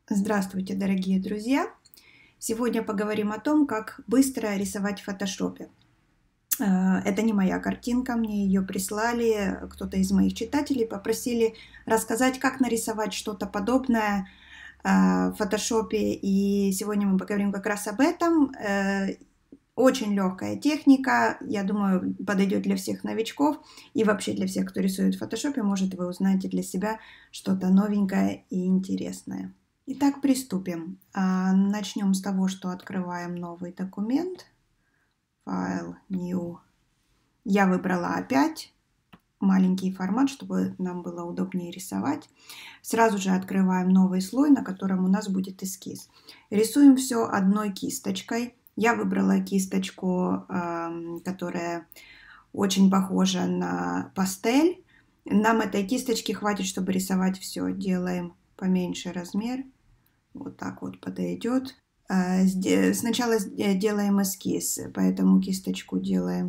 Здравствуйте, дорогие друзья! Сегодня поговорим о том, как быстро рисовать в фотошопе. Это не моя картинка, мне ее прислали, кто-то из моих читателей попросили рассказать, как нарисовать что-то подобное в фотошопе. И сегодня мы поговорим как раз об этом. Очень легкая техника, я думаю, подойдет для всех новичков и вообще для всех, кто рисует в фотошопе. Может, вы узнаете для себя что-то новенькое и интересное. Итак, приступим. Начнем с того, что открываем новый документ. Файл, New. Я выбрала опять маленький формат, чтобы нам было удобнее рисовать. Сразу же открываем новый слой, на котором у нас будет эскиз. Рисуем все одной кисточкой. Я выбрала кисточку, которая очень похожа на пастель. Нам этой кисточки хватит, чтобы рисовать все. Делаем поменьше размер. Вот так вот подойдет. Сначала делаем эскиз, поэтому кисточку делаем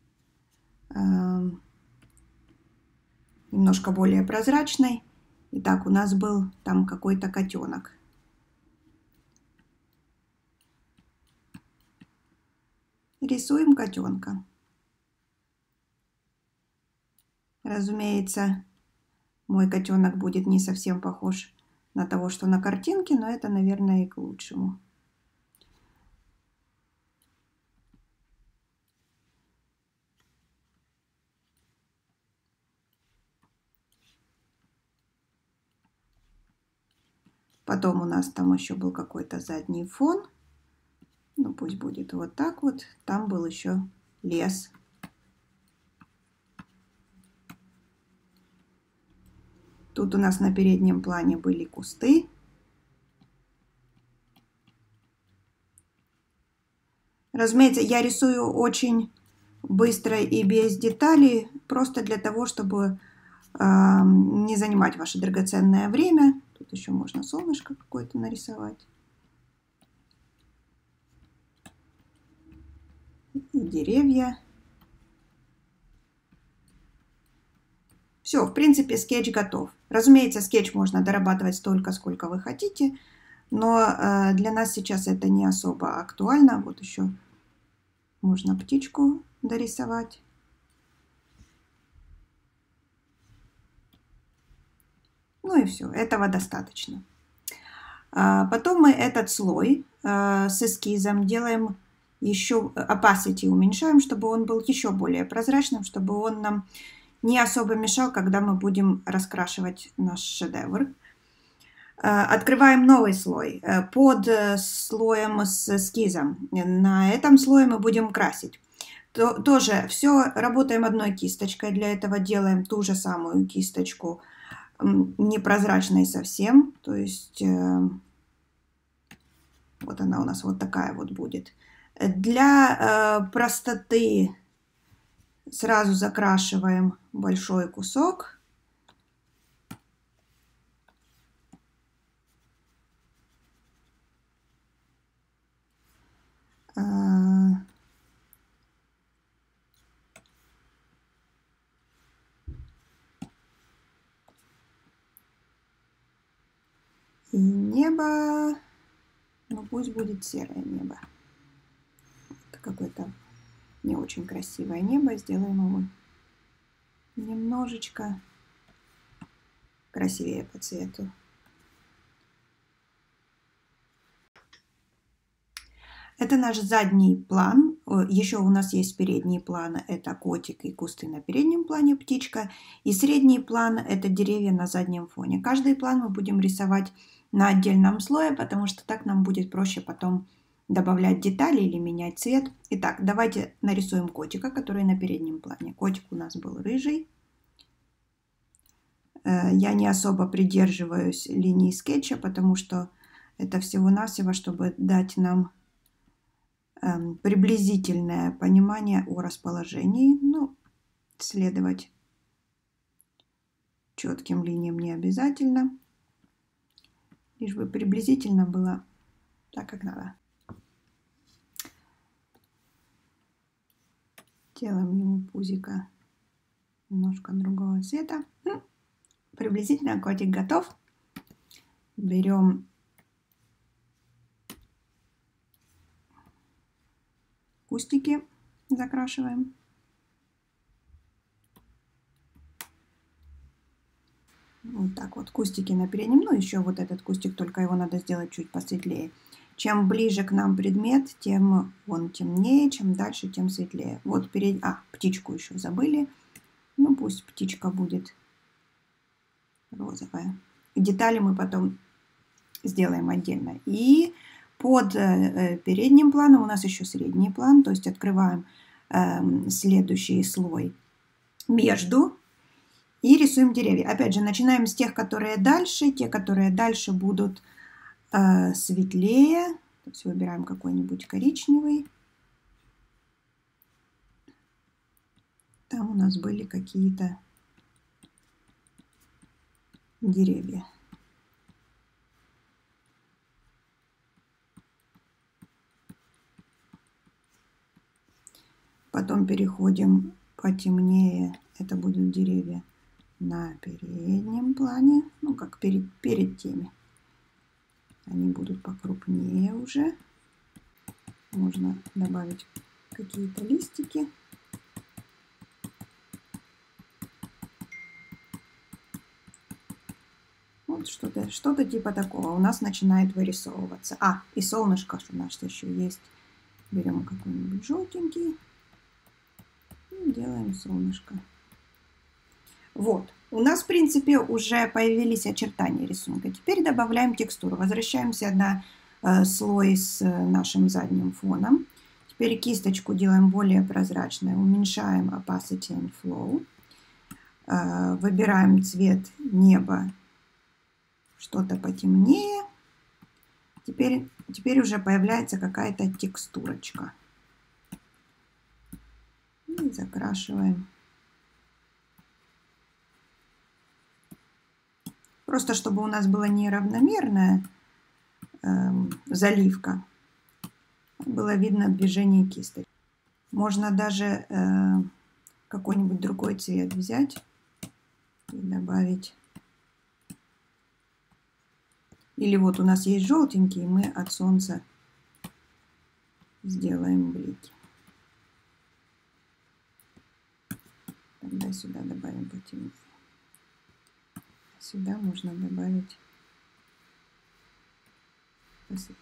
немножко более прозрачной. Итак, у нас был там какой-то котенок. Рисуем котенка. Разумеется, мой котенок будет не совсем похож на того, что на картинке, но это, наверное, и к лучшему. Потом у нас там еще был какой-то задний фон. Ну, пусть будет вот так вот. Там был еще лес. Тут у нас на переднем плане были кусты. Разумеется, я рисую очень быстро и без деталей, просто для того, чтобы не занимать ваше драгоценное время. Тут еще можно солнышко какое-то нарисовать. И деревья. Все, в принципе, скетч готов. Разумеется, скетч можно дорабатывать столько, сколько вы хотите, но для нас сейчас это не особо актуально. Вот еще можно птичку дорисовать. Ну и все, этого достаточно. Потом мы этот слой с эскизом делаем еще, opacity уменьшаем, чтобы он был еще более прозрачным, чтобы он нам не особо мешал, когда мы будем раскрашивать наш шедевр. Открываем новый слой под слоем с эскизом. На этом слое мы будем красить. Тоже все работаем одной кисточкой. Для этого делаем ту же самую кисточку, непрозрачной совсем. То есть вот она у нас вот такая вот будет. Для простоты сразу закрашиваем большой кусок. И небо, ну пусть будет серое небо. Это какое-то не очень красивое небо. Сделаем его немножечко красивее по цвету. Это наш задний план. Еще у нас есть передний план. Это котик и кусты на переднем плане, птичка. И средний план – это деревья на заднем фоне. Каждый план мы будем рисовать на отдельном слое, потому что так нам будет проще потом добавлять детали или менять цвет. Итак, давайте нарисуем котика, который на переднем плане. Котик у нас был рыжий. Я не особо придерживаюсь линии скетча, потому что это всего-навсего, чтобы дать нам приблизительное понимание о расположении. Ну, следовать четким линиям не обязательно. Лишь бы приблизительно было так, как надо. Делаем ему пузико немножко другого цвета. Приблизительно котик готов. Берем кустики закрашиваем. Вот так вот кустики на переднем. Ну, еще вот этот кустик, только его надо сделать чуть посветлее. Чем ближе к нам предмет, тем он темнее, чем дальше, тем светлее. Вот птичку еще забыли. Ну, пусть птичка будет розовая. Детали мы потом сделаем отдельно. И под передним планом у нас еще средний план. То есть открываем следующий слой между и рисуем деревья. Опять же, начинаем с тех, которые дальше. Те, которые дальше будут светлее. То есть выбираем какой-нибудь коричневый. Там у нас были какие-то деревья. Потом переходим потемнее. Это будут деревья на переднем плане. Ну, как перед теми. Они будут покрупнее уже. Можно добавить какие-то листики. Вот что-то типа такого у нас начинает вырисовываться. И солнышко у нас еще есть. Берем какой-нибудь желтенький и делаем солнышко. Вот. У нас, в принципе, уже появились очертания рисунка. Теперь добавляем текстуру. Возвращаемся на слой с нашим задним фоном. Теперь кисточку делаем более прозрачной. Уменьшаем opacity and flow. Выбираем цвет неба, что-то потемнее. Теперь уже появляется какая-то текстурочка. И закрашиваем. Просто чтобы у нас была неравномерная заливка, было видно движение кисти. Можно даже какой-нибудь другой цвет взять и добавить. Или вот у нас есть желтенький, мы от солнца сделаем блики. Тогда сюда добавим потемнее. Сюда можно добавить посветлее.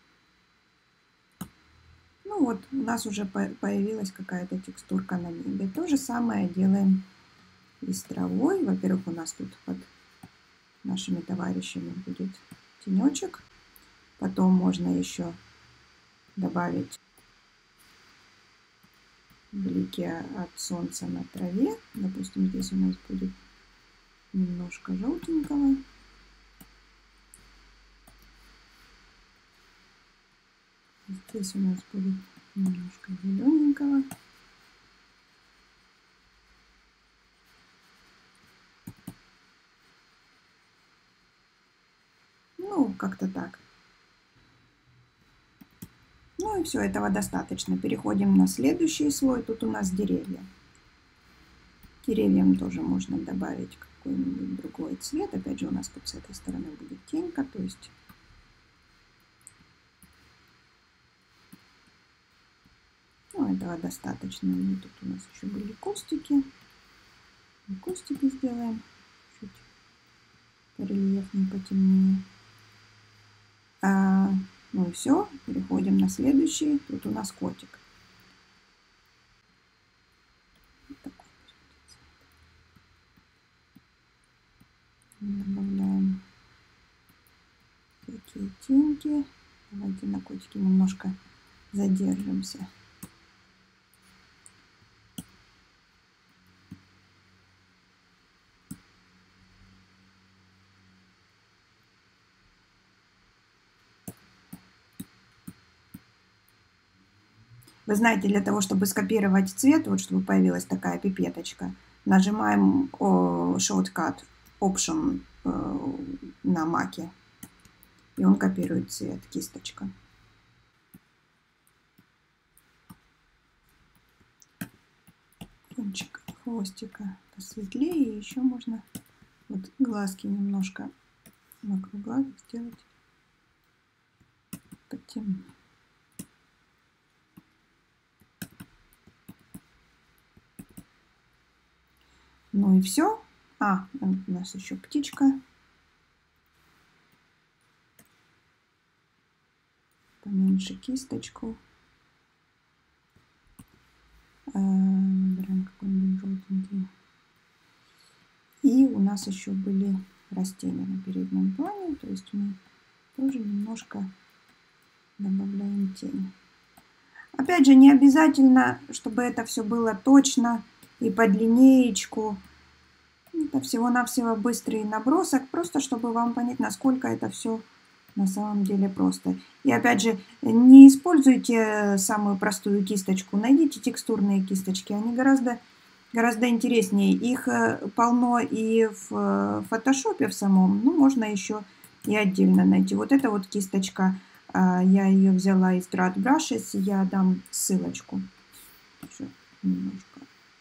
Ну вот, у нас уже появилась какая-то текстурка на небе. То же самое делаем и с травой. Во-первых, у нас тут под нашими товарищами будет тенечек. Потом можно еще добавить блики от солнца на траве. Допустим, здесь у нас будет немножко желтенького. Здесь у нас будет немножко зелененького. Ну, как-то так. Ну и все, этого достаточно. Переходим на следующий слой. Тут у нас деревья. Деревьям тоже можно добавить какой-нибудь другой цвет. Опять же, у нас тут с этой стороны будет тенька, то есть этого достаточно. И тут у нас еще были кустики. И кустики сделаем чуть рельефнее, потемнее. Ну и все, переходим на следующий. Тут у нас котик. Вот такой. Добавляем такие теньки. Давайте на котике немножко задержимся. Вы знаете, для того, чтобы скопировать цвет, вот чтобы появилась такая пипеточка, нажимаем Shortcut Option на маке, и он копирует цвет, кисточка. Кончик хвостика посветлее, и еще можно вот глазки немножко вокруг глаз сделать потемнее. Ну и все. У нас еще птичка. Поменьше кисточку. Выбираем какой-нибудь желтенький. И у нас еще были растения на переднем плане. То есть мы тоже немножко добавляем тень. Опять же, не обязательно, чтобы это все было точно и под линеечку. Это всего-навсего быстрый набросок, просто чтобы вам понять, насколько это все на самом деле просто. И опять же, не используйте самую простую кисточку, найдите текстурные кисточки, они гораздо интереснее. Их полно и в фотошопе в самом, ну, можно еще и отдельно найти. Вот эта вот кисточка, я ее взяла из Dry Brushes, я дам ссылочку. Еще немножко.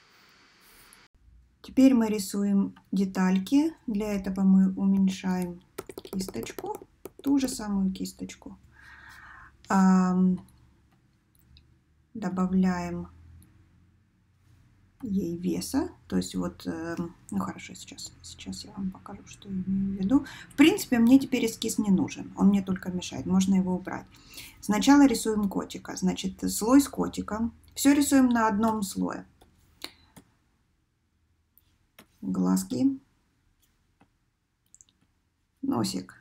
Теперь мы рисуем детальки. Для этого мы уменьшаем кисточку, ту же самую кисточку. Добавляем ей веса. То есть вот, ну хорошо, сейчас я вам покажу, что я имею в виду. В принципе, мне теперь эскиз не нужен. Он мне только мешает. Можно его убрать. Сначала рисуем котика. Значит, слой с котиком. Все рисуем на одном слое. Глазки, носик.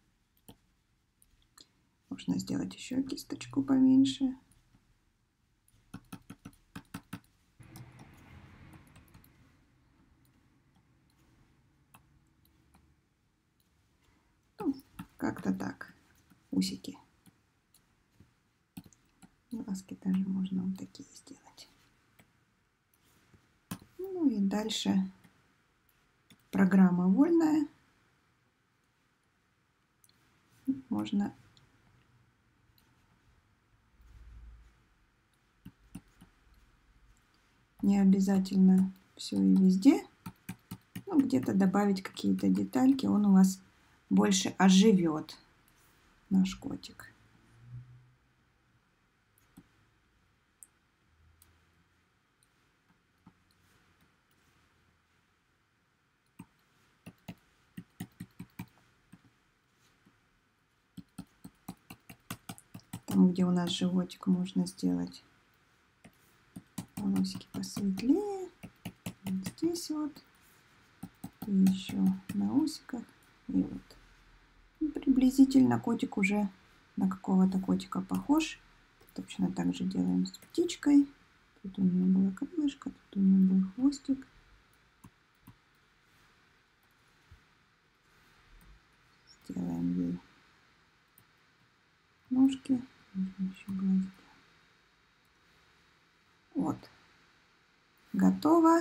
Можно сделать еще кисточку поменьше. Ну, как-то так. Усики. Глазки тоже можно вот такие сделать. Ну и дальше программа вольная. Можно не обязательно все и везде, но где-то добавить какие-то детальки, он у вас больше оживет, наш котик. Там, где у нас животик, можно сделать волосики посветлее. Вот здесь вот. И еще на усиках. И вот. И приблизительно котик уже на какого-то котика похож. Точно так же делаем с птичкой. Тут у нее было крылышко, тут у нее был хвостик. Сделаем ей ножки. Можно еще глазки. Вот. Готово.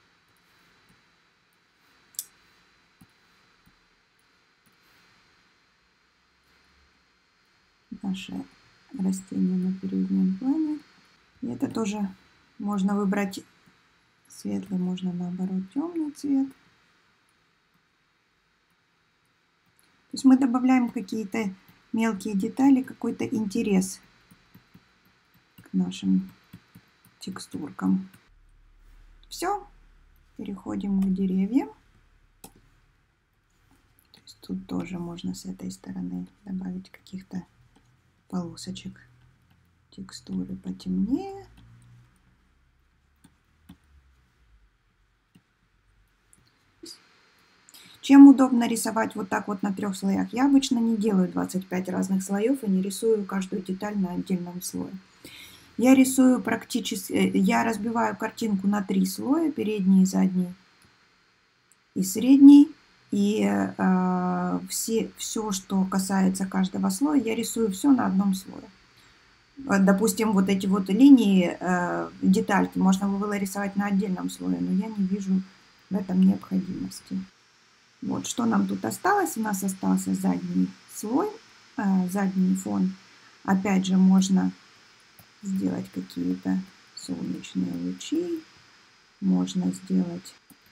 Наше растение на переднем плане. И это тоже можно выбрать светлый, можно наоборот темный цвет. То есть мы добавляем какие-то мелкие детали, какой-то интерес к нашим текстуркам. Все, переходим к деревьям. То есть тут тоже можно с этой стороны добавить каких-то полосочек текстуры потемнее. Чем удобно рисовать вот так вот на 3 слоях? Я обычно не делаю 25 разных слоев и не рисую каждую деталь на отдельном слое. Я рисую я разбиваю картинку на 3 слоя, передний, задний и средний. И все, что касается каждого слоя, я рисую все на одном слое. Допустим, вот эти вот линии, детальки можно было рисовать на отдельном слое, но я не вижу в этом необходимости. Вот что нам тут осталось. У нас остался задний слой, задний фон. Опять же, можно сделать какие-то солнечные лучи. Можно сделать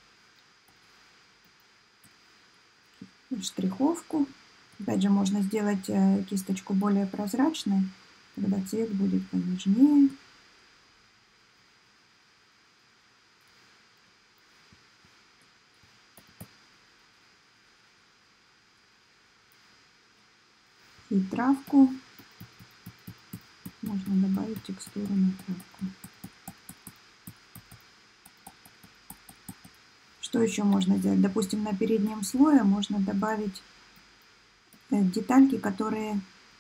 штриховку. Опять же, можно сделать кисточку более прозрачной, когда цвет будет понежнее. и травку. Можно добавить текстуру на травку. Что еще можно сделать? Допустим, на переднем слое можно добавить детальки, которые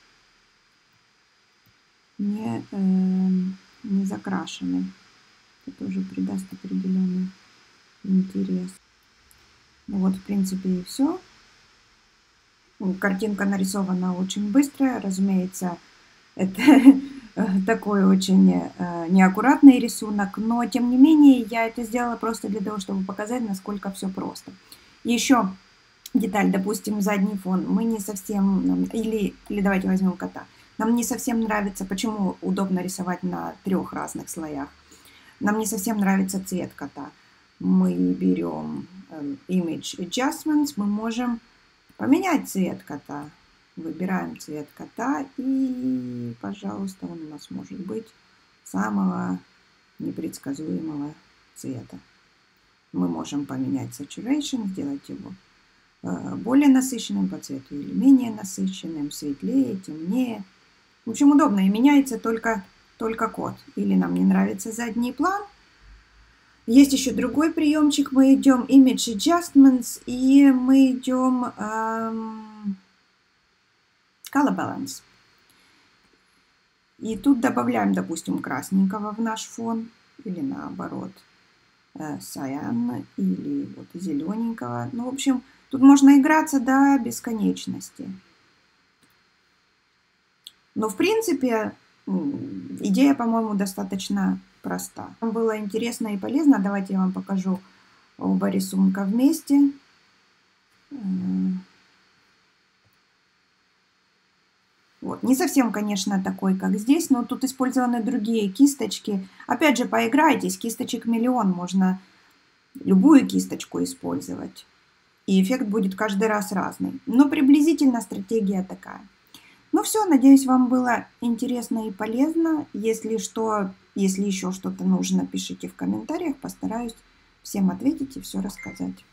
не закрашены. Это тоже придаст определенный интерес. Ну вот, в принципе, и все. Картинка нарисована очень быстро. Разумеется, это такой очень неаккуратный рисунок, но тем не менее я это сделала просто для того, чтобы показать, насколько все просто. Еще деталь, допустим, задний фон. Мы не совсем, или давайте возьмем кота. Нам не совсем нравится, почему удобно рисовать на 3 разных слоях. Нам не совсем нравится цвет кота. Мы берем Image Adjustments, мы можем поменять цвет кота. Выбираем цвет кота и, пожалуйста, он у нас может быть самого непредсказуемого цвета. Мы можем поменять Saturation, сделать его более насыщенным по цвету или менее насыщенным, светлее, темнее. В общем, удобно, и меняется только код. Или нам не нравится задний план. Есть еще другой приемчик. Мы идем Image Adjustments и мы идем Color Balance. И тут добавляем, допустим, красненького в наш фон. Или наоборот, cyan или вот зелененького. Ну, в общем, тут можно играться до бесконечности. Но, в принципе, идея, по-моему, достаточно проста. Было интересно и полезно. Давайте я вам покажу оба рисунка вместе. Вот. Не совсем, конечно, такой, как здесь, но тут использованы другие кисточки. Опять же, поиграйтесь, кисточек миллион, можно любую кисточку использовать. И эффект будет каждый раз разный. Но приблизительно стратегия такая. Ну все, надеюсь, вам было интересно и полезно. Если еще что-то нужно, пишите в комментариях, постараюсь всем ответить и все рассказать.